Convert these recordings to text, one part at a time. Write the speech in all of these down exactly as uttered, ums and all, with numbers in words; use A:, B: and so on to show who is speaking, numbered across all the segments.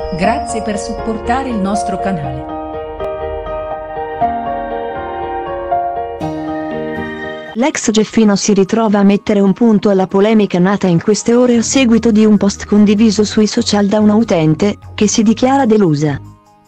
A: Grazie per supportare il nostro canale.
B: L'ex Geffino si ritrova a mettere un punto alla polemica nata in queste ore a seguito di un post condiviso sui social da un utente, che si dichiara delusa.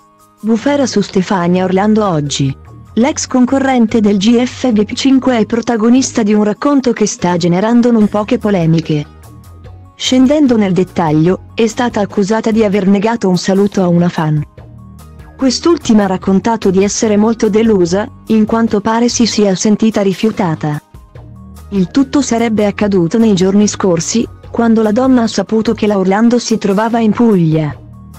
B: Bufera su Stefania Orlando oggi. L'ex concorrente del G F V P cinque è protagonista di un racconto che sta generando non poche polemiche. Scendendo nel dettaglio, è stata accusata di aver negato un saluto a una fan. Quest'ultima ha raccontato di essere molto delusa, in quanto pare si sia sentita rifiutata. Il tutto sarebbe accaduto nei giorni scorsi, quando la donna ha saputo che la Orlando si trovava in Puglia.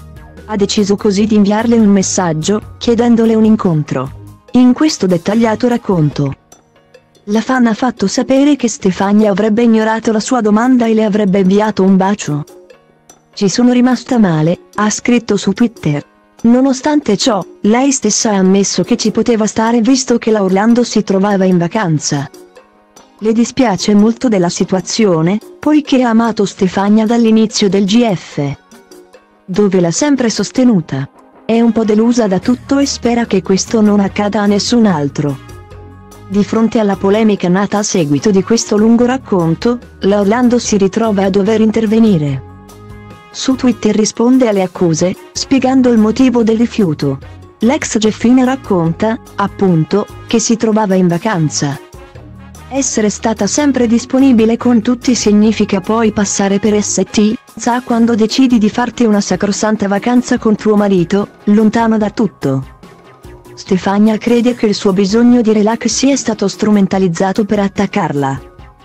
B: Ha deciso così di inviarle un messaggio, chiedendole un incontro. In questo dettagliato racconto, la fan ha fatto sapere che Stefania avrebbe ignorato la sua domanda e le avrebbe inviato un bacio. Ci sono rimasta male, ha scritto su Twitter. Nonostante ciò, lei stessa ha ammesso che ci poteva stare visto che la Orlando si trovava in vacanza. Le dispiace molto della situazione, poiché ha amato Stefania dall'inizio del G F, dove l'ha sempre sostenuta. È un po' delusa da tutto e spera che questo non accada a nessun altro. Di fronte alla polemica nata a seguito di questo lungo racconto, la Orlando si ritrova a dover intervenire. Su Twitter risponde alle accuse, spiegando il motivo del rifiuto. L'ex Geffina racconta, appunto, che si trovava in vacanza. Essere stata sempre disponibile con tutti significa poi passare per S T, sa quando decidi di farti una sacrosanta vacanza con tuo marito, lontano da tutto. Stefania crede che il suo bisogno di relax sia stato strumentalizzato per attaccarla.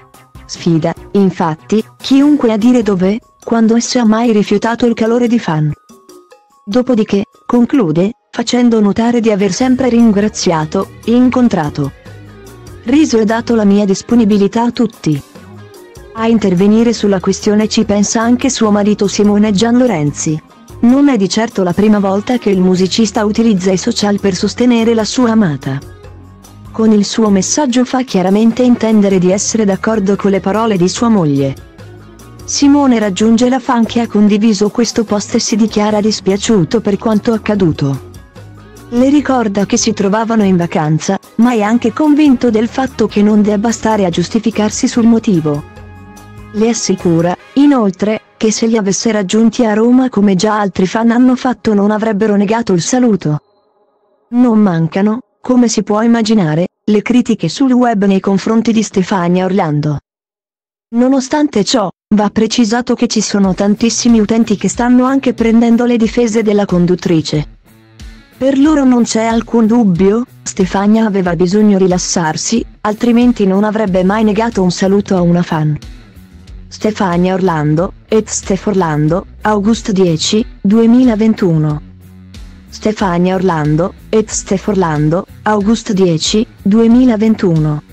B: Sfida, infatti, chiunque a dire dove, quando esso ha mai rifiutato il calore di fan. Dopodiché, conclude, facendo notare di aver sempre ringraziato, incontrato, riso e dato la mia disponibilità a tutti. A intervenire sulla questione ci pensa anche suo marito Simone Gianlorenzi. Non è di certo la prima volta che il musicista utilizza i social per sostenere la sua amata. Con il suo messaggio fa chiaramente intendere di essere d'accordo con le parole di sua moglie. Simone raggiunge la fan che ha condiviso questo post e si dichiara dispiaciuto per quanto accaduto. Le ricorda che si trovavano in vacanza, ma è anche convinto del fatto che non debba stare a giustificarsi sul motivo. Le assicura, inoltre, che se li avesse raggiunti a Roma come già altri fan hanno fatto non avrebbero negato il saluto. Non mancano, come si può immaginare, le critiche sul web nei confronti di Stefania Orlando. Nonostante ciò, va precisato che ci sono tantissimi utenti che stanno anche prendendo le difese della conduttrice. Per loro non c'è alcun dubbio, Stefania aveva bisogno di rilassarsi, altrimenti non avrebbe mai negato un saluto a una fan. Stefania Orlando, et Stef Orlando, August dieci, duemilaventuno. Stefania Orlando, et Stef Orlando, August dieci, duemilaventuno.